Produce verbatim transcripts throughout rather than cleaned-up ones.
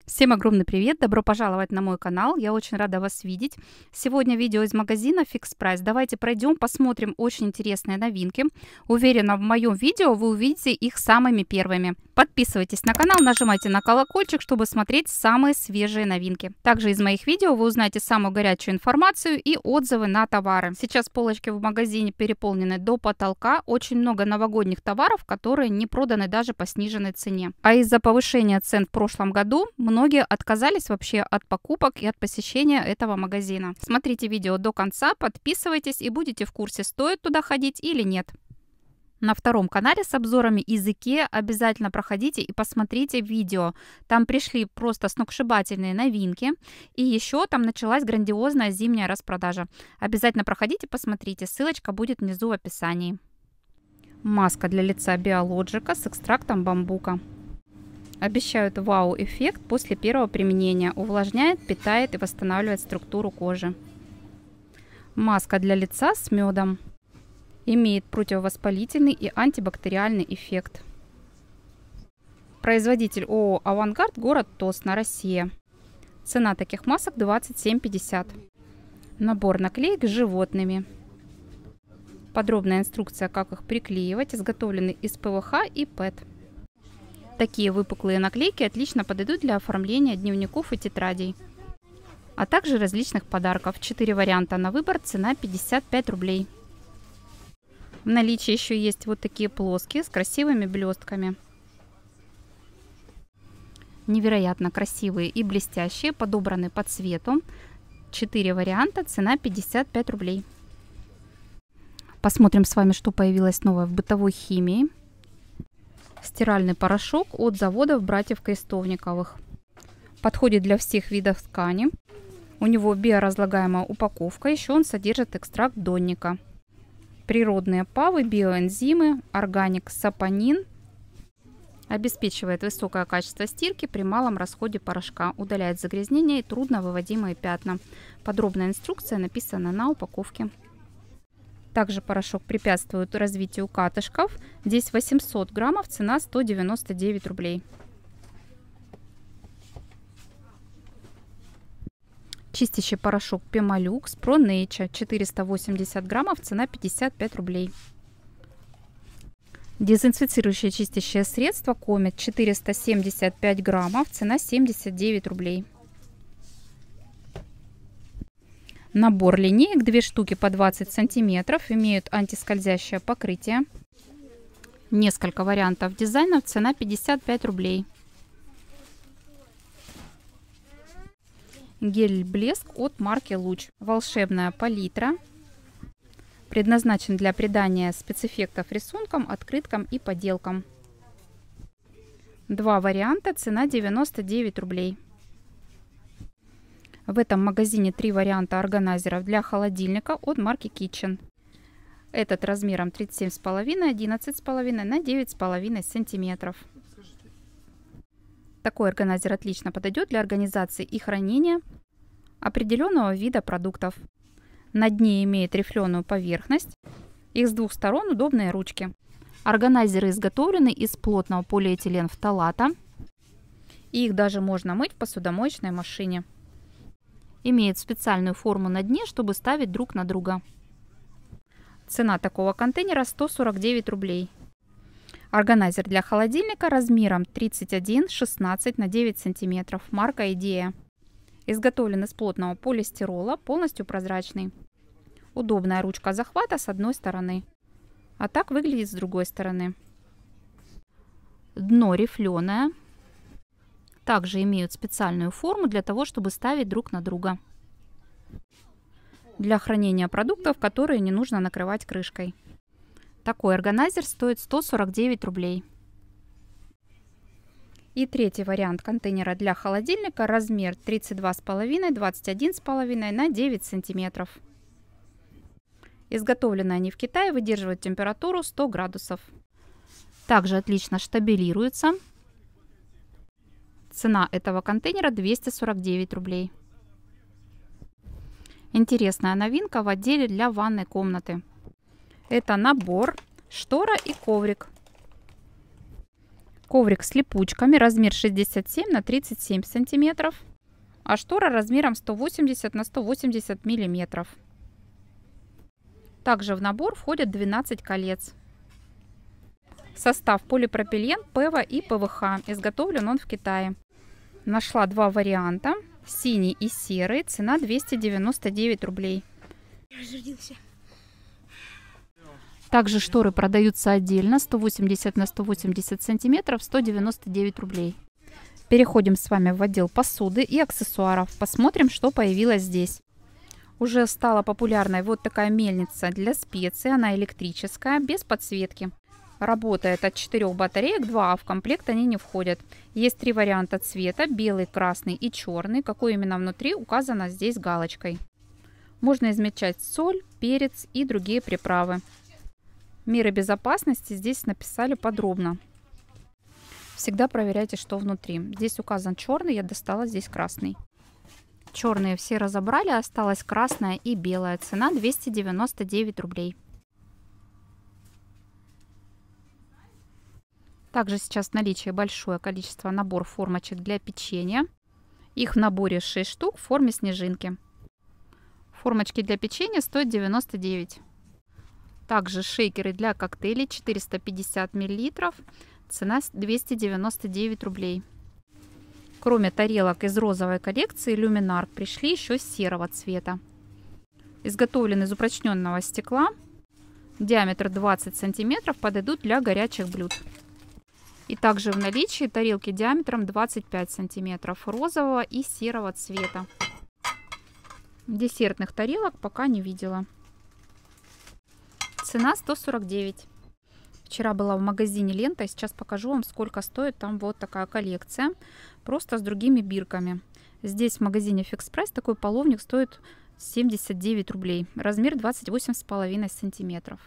Всем огромный привет! Добро пожаловать на мой канал. Я очень рада вас видеть. Сегодня видео из магазина Fix Price. Давайте пройдем, посмотрим очень интересные новинки. Уверена, в моем видео вы увидите их самыми первыми. Подписывайтесь на канал, нажимайте на колокольчик, чтобы смотреть самые свежие новинки. Также из моих видео вы узнаете самую горячую информацию и отзывы на товары. Сейчас полочки в магазине переполнены до потолка. Очень много новогодних товаров, которые не проданы даже по сниженной цене. А из-за повышения цен в прошлом году многие отказались вообще от покупок и от посещения этого магазина. Смотрите видео до конца, подписывайтесь и будете в курсе, стоит туда ходить или нет. На втором канале с обзорами из IKEA обязательно проходите и посмотрите видео. Там пришли просто сногсшибательные новинки. И еще там началась грандиозная зимняя распродажа. Обязательно проходите, посмотрите. Ссылочка будет внизу в описании. Маска для лица Biologica с экстрактом бамбука. Обещают вау-эффект после первого применения. Увлажняет, питает и восстанавливает структуру кожи. Маска для лица с медом. Имеет противовоспалительный и антибактериальный эффект. Производитель ООО «Авангард», город Тосно, Россия. Цена таких масок двадцать семь пятьдесят. Набор наклеек с животными. Подробная инструкция, как их приклеивать. Изготовлены из ПВХ и ПЭТ. Такие выпуклые наклейки отлично подойдут для оформления дневников и тетрадей, а также различных подарков. четыре варианта на выбор, цена пятьдесят пять рублей. В наличии еще есть вот такие плоские с красивыми блестками. Невероятно красивые и блестящие, подобраны по цвету. четыре варианта, цена пятьдесят пять рублей. Посмотрим с вами, что появилось новое в бытовой химии. Стиральный порошок от заводов братьев Крестовниковых. Подходит для всех видов ткани. У него биоразлагаемая упаковка. Еще он содержит экстракт донника. Природные павы, биоэнзимы, органик сапонин. Обеспечивает высокое качество стирки при малом расходе порошка. Удаляет загрязнения и трудновыводимые пятна. Подробная инструкция написана на упаковке. Также порошок препятствует развитию катышков. Здесь восемьсот граммов, цена сто девяносто девять рублей. Чистящий порошок Пемолюкс Pro Nature четыреста восемьдесят граммов, цена пятьдесят пять рублей. Дезинфицирующее чистящее средство Комет четыреста семьдесят пять граммов, цена семьдесят девять рублей. Набор линеек, две штуки по двадцать сантиметров, имеют антискользящее покрытие. Несколько вариантов дизайнов, цена пятьдесят пять рублей. Гель-блеск от марки Луч. Волшебная палитра. Предназначен для придания спецэффектов рисункам, открыткам и поделкам. Два варианта, цена девяносто девять рублей. В этом магазине три варианта органайзеров для холодильника от марки Kitchen. Этот размером тридцать семь с половиной, одиннадцать с половиной на девять с половиной сантиметров. Такой органайзер отлично подойдет для организации и хранения определенного вида продуктов. На дне имеет рифленую поверхность. Их с двух сторон удобные ручки. Органайзеры изготовлены из плотного полиэтиленфталата. И их даже можно мыть в посудомоечной машине. Имеет специальную форму на дне, чтобы ставить друг на друга. Цена такого контейнера сто сорок девять рублей. Органайзер для холодильника размером тридцать один шестнадцать на девять сантиметров. Марка Идея. Изготовлен из плотного полистирола, полностью прозрачный. Удобная ручка захвата с одной стороны. А так выглядит с другой стороны. Дно рифленое. Также имеют специальную форму для того, чтобы ставить друг на друга. Для хранения продуктов, которые не нужно накрывать крышкой. Такой органайзер стоит сто сорок девять рублей. И третий вариант контейнера для холодильника. Размер тридцать два с половиной, двадцать один с половиной на девять сантиметров. Изготовлены они в Китае, выдерживают температуру сто градусов. Также отлично штабелируются. Цена этого контейнера двести сорок девять рублей. Интересная новинка в отделе для ванной комнаты. Это набор, штора и коврик. Коврик с липучками, размер шестьдесят семь на тридцать семь сантиметров. А штора размером сто восемьдесят на сто восемьдесят миллиметров. Также в набор входят двенадцать колец. Состав: полипропилен, ПЭВА и ПВХ. Изготовлен он в Китае. Нашла два варианта. Синий и серый. Цена двести девяносто девять рублей. Также шторы продаются отдельно. сто восемьдесят на сто восемьдесят сантиметров. сто девяносто девять рублей. Переходим с вами в отдел посуды и аксессуаров. Посмотрим, что появилось здесь. Уже стала популярной вот такая мельница для специй. Она электрическая, без подсветки. Работает от четырёх батареек, два, а в комплект они не входят. Есть три варианта цвета: белый, красный и черный. Какой именно внутри, указано здесь галочкой. Можно измельчать соль, перец и другие приправы. Меры безопасности здесь написали подробно. Всегда проверяйте, что внутри. Здесь указан черный, я достала здесь красный. Черные все разобрали, осталась красная и белая. Цена двести девяносто девять рублей. Также сейчас в наличии большое количество набор формочек для печенья. Их в наборе шесть штук в форме снежинки. Формочки для печенья стоят девяносто девять. Также шейкеры для коктейлей четыреста пятьдесят миллилитров. Цена двести девяносто девять рублей. Кроме тарелок из розовой коллекции Люминар пришли еще серого цвета. Изготовлены из упрочненного стекла. Диаметр двадцать сантиметров, подойдут для горячих блюд. И также в наличии тарелки диаметром двадцать пять сантиметров розового и серого цвета. Десертных тарелок пока не видела. Цена сто сорок девять. Вчера была в магазине Лента, и сейчас покажу вам, сколько стоит там вот такая коллекция. Просто с другими бирками. Здесь в магазине Fix Price такой половник стоит семьдесят девять рублей. Размер двадцать восемь с половиной сантиметров.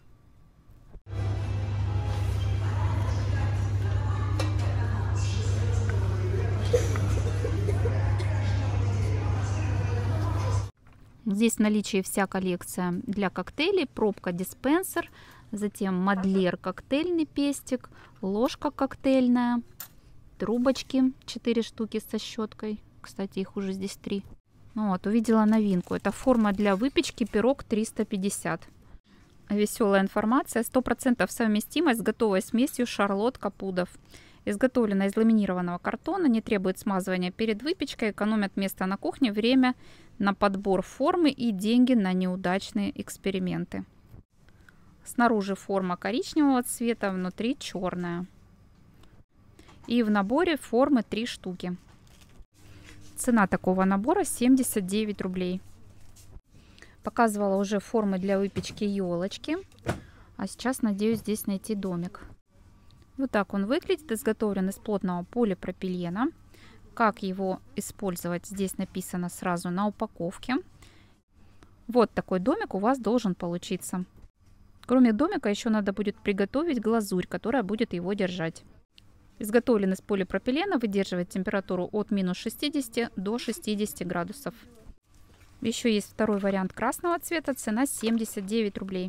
Здесь в наличии вся коллекция для коктейлей: пробка, диспенсер, затем модлер коктейльный пестик, ложка коктейльная, трубочки четыре штуки со щеткой. Кстати, их уже здесь три. Ну вот, увидела новинку. Это форма для выпечки пирог триста пятьдесят. Веселая информация: сто процентов совместимость с готовой смесью Шарлот Капудов. Изготовлена из ламинированного картона, не требует смазывания перед выпечкой, экономит место на кухне, время на подбор формы и деньги на неудачные эксперименты. Снаружи форма коричневого цвета, внутри черная. И в наборе формы три штуки. Цена такого набора семьдесят девять рублей. Показывала уже формы для выпечки елочки. А сейчас надеюсь здесь найти домик. Вот так он выглядит. Изготовлен из плотного полипропилена. Как его использовать, здесь написано сразу на упаковке. Вот такой домик у вас должен получиться. Кроме домика еще надо будет приготовить глазурь, которая будет его держать. Изготовлен из полипропилена, выдерживает температуру от минус шестидесяти до шестидесяти градусов. Еще есть второй вариант красного цвета, цена семьдесят девять рублей.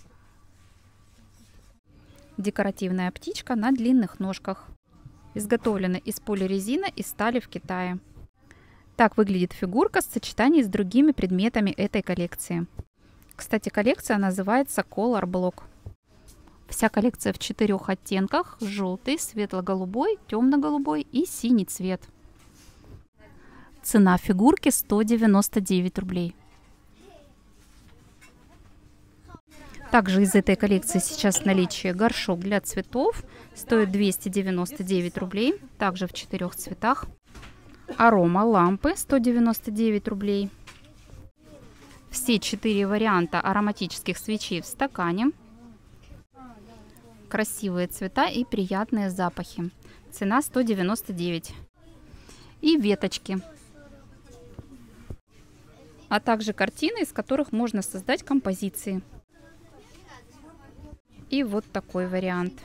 Декоративная птичка на длинных ножках. Изготовлена из полирезины и стали в Китае. Так выглядит фигурка в сочетании с другими предметами этой коллекции. Кстати, коллекция называется Color Block. Вся коллекция в четырех оттенках: желтый, светло-голубой, темно-голубой и синий цвет. Цена фигурки сто девяносто девять рублей. Также из этой коллекции сейчас в наличии горшок для цветов. Стоит двести девяносто девять рублей. Также в четырех цветах. Арома лампы сто девяносто девять рублей. Все четыре варианта ароматических свечей в стакане. Красивые цвета и приятные запахи. Цена сто девяносто девять. И веточки. А также картины, из которых можно создать композиции. И вот такой вариант.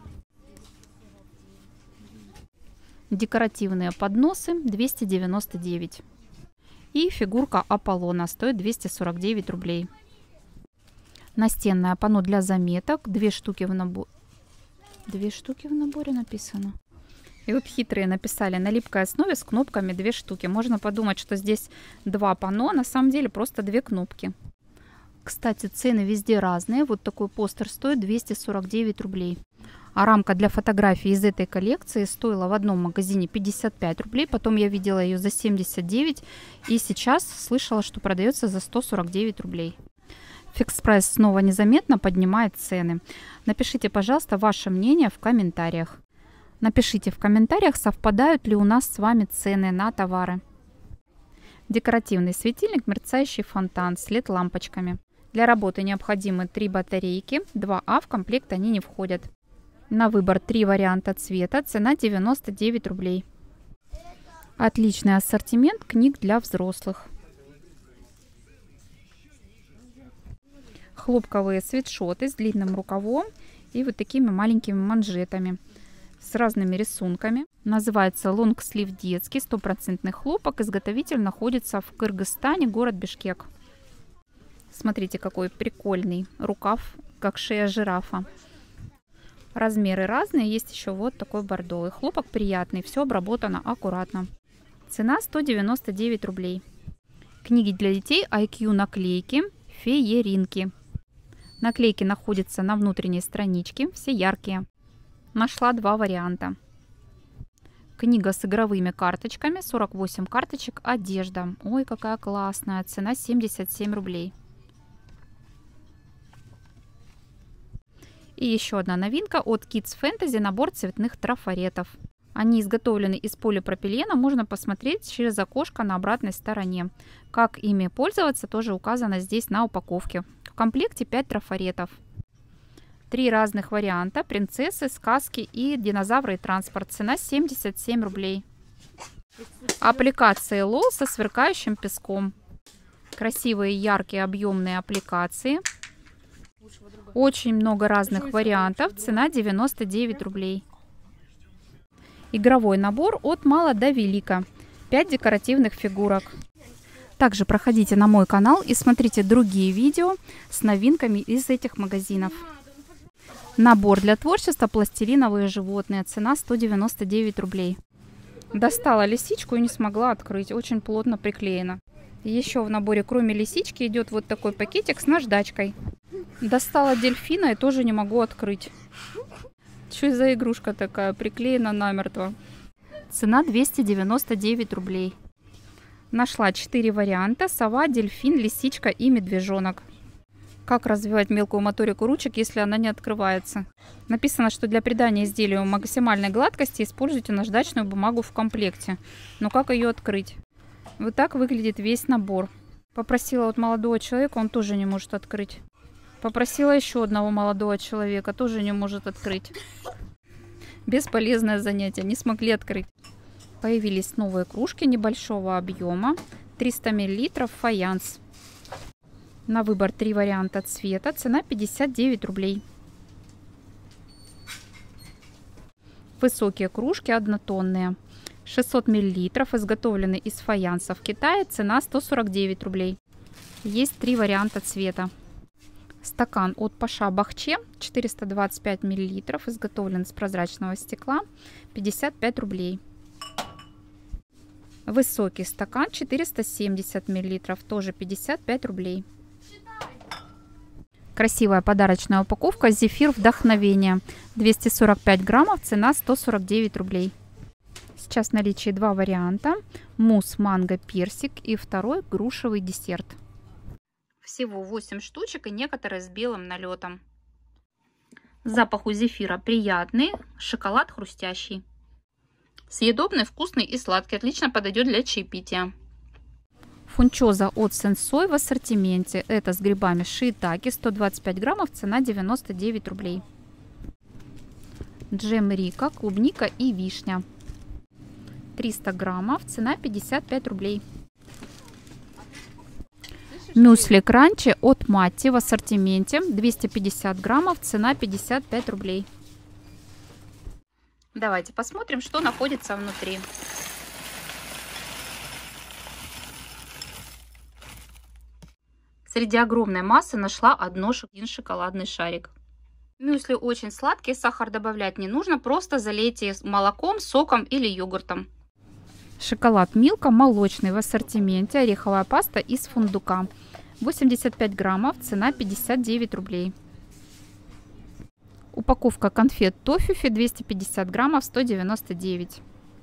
Декоративные подносы двести девяносто девять. И фигурка Аполлона стоит двести сорок девять рублей. Настенное панно для заметок. Две штуки в наборе. Две штуки в наборе написано. И вот хитрые написали: на липкой основе с кнопками две штуки. Можно подумать, что здесь два панно, на самом деле просто две кнопки. Кстати, цены везде разные. Вот такой постер стоит двести сорок девять рублей. А рамка для фотографий из этой коллекции стоила в одном магазине пятьдесят пять рублей. Потом я видела ее за семьдесят девять. И сейчас слышала, что продается за сто сорок девять рублей. Фикс Прайс снова незаметно поднимает цены. Напишите, пожалуйста, ваше мнение в комментариях. Напишите в комментариях, совпадают ли у нас с вами цены на товары. Декоративный светильник, мерцающий фонтан с лед лампочками. Для работы необходимы три батарейки, два А, в комплект они не входят. На выбор три варианта цвета, цена девяносто девять рублей. Отличный ассортимент книг для взрослых. Хлопковые свитшоты с длинным рукавом и вот такими маленькими манжетами с разными рисунками. Называется лонгслив детский, стопроцентный хлопок. Изготовитель находится в Кыргызстане, город Бишкек. Смотрите, какой прикольный рукав, как шея жирафа. Размеры разные, есть еще вот такой бордовый. Хлопок приятный, все обработано аккуратно. Цена сто девяносто девять рублей. Книги для детей ай кью наклейки, фееринки. Наклейки находятся на внутренней страничке, все яркие. Нашла два варианта. Книга с игровыми карточками, сорок восемь карточек, одежда. Ой, какая классная, цена семьдесят семь рублей. И еще одна новинка от Kids Fantasy, набор цветных трафаретов. Они изготовлены из полипропилена, можно посмотреть через окошко на обратной стороне. Как ими пользоваться, тоже указано здесь на упаковке. В комплекте пять трафаретов. Три разных варианта: принцессы, сказки и динозавры и транспорт. Цена семьдесят семь рублей. Аппликации лол со сверкающим песком. Красивые, яркие, объемные аппликации. Очень много разных вариантов. Цена девяносто девять рублей. Игровой набор от мала до велика. пять декоративных фигурок. Также проходите на мой канал и смотрите другие видео с новинками из этих магазинов. Набор для творчества пластилиновые животные. Цена сто девяносто девять рублей. Достала лисичку и не смогла открыть. Очень плотно приклеена. Еще в наборе, кроме лисички, идет вот такой пакетик с наждачкой. Достала дельфина и тоже не могу открыть. Что за игрушка такая? Приклеена намертво. Цена двести девяносто девять рублей. Нашла четыре варианта: сова, дельфин, лисичка и медвежонок. Как развивать мелкую моторику ручек, если она не открывается? Написано, что для придания изделию максимальной гладкости используйте наждачную бумагу в комплекте. Но как ее открыть? Вот так выглядит весь набор. Попросила от молодого человека, он тоже не может открыть. Попросила еще одного молодого человека, тоже не может открыть. Бесполезное занятие, не смогли открыть. Появились новые кружки небольшого объема, триста миллилитров, фаянс. На выбор три варианта цвета, цена пятьдесят девять рублей. Высокие кружки однотонные, шестьсот миллилитров, изготовлены из фаянса в Китае, цена сто сорок девять рублей. Есть три варианта цвета. Стакан от Паша Бахче, четыреста двадцать пять миллилитров, изготовлен из прозрачного стекла, пятьдесят пять рублей. Высокий стакан четыреста семьдесят миллилитров, тоже пятьдесят пять рублей. Красивая подарочная упаковка «Зефир Вдохновение», двести сорок пять граммов, цена сто сорок девять рублей. Сейчас в наличии два варианта: мусс манго персик и второй грушевый десерт. Всего восемь штучек и некоторые с белым налетом. Запах у зефира приятный, шоколад хрустящий. Съедобный, вкусный и сладкий, отлично подойдет для чаепития. Фунчоза от Сенсой в ассортименте. Это с грибами шиитаке, сто двадцать пять граммов, цена девяносто девять рублей. Джем Рика, клубника и вишня. триста граммов, цена пятьдесят пять рублей. Мюсли кранчи от Матти в ассортименте, двести пятьдесят граммов, цена пятьдесят пять рублей. Давайте посмотрим, что находится внутри. Среди огромной массы нашла одно, один шоколадный шарик. Мюсли очень сладкие, сахар добавлять не нужно, просто залейте молоком, соком или йогуртом. Шоколад Милка молочный в ассортименте, ореховая паста из фундука. восемьдесят пять граммов, цена пятьдесят девять рублей. Упаковка конфет Тофифи двести пятьдесят граммов, сто девяносто девять.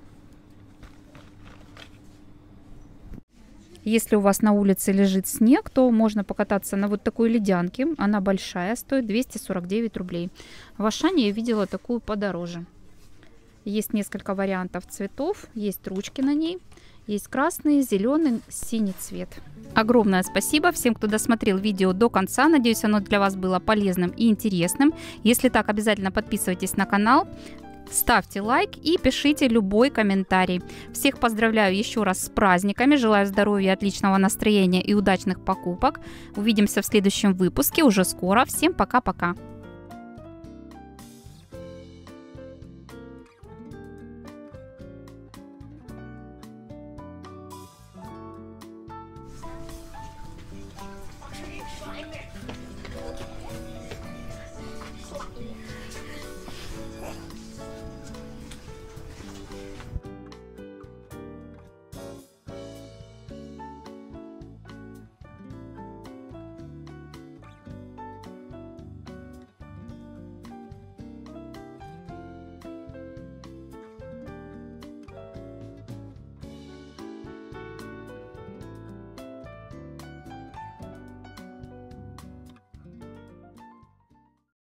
Если у вас на улице лежит снег, то можно покататься на вот такой ледянке. Она большая, стоит двести сорок девять рублей. В Ашане я видела такую подороже. Есть несколько вариантов цветов, есть ручки на ней. Есть красный, зеленый, синий цвет. Огромное спасибо всем, кто досмотрел видео до конца. Надеюсь, оно для вас было полезным и интересным. Если так, обязательно подписывайтесь на канал, ставьте лайк и пишите любой комментарий. Всех поздравляю еще раз с праздниками. Желаю здоровья, отличного настроения и удачных покупок. Увидимся в следующем выпуске уже скоро. Всем пока-пока. Find it.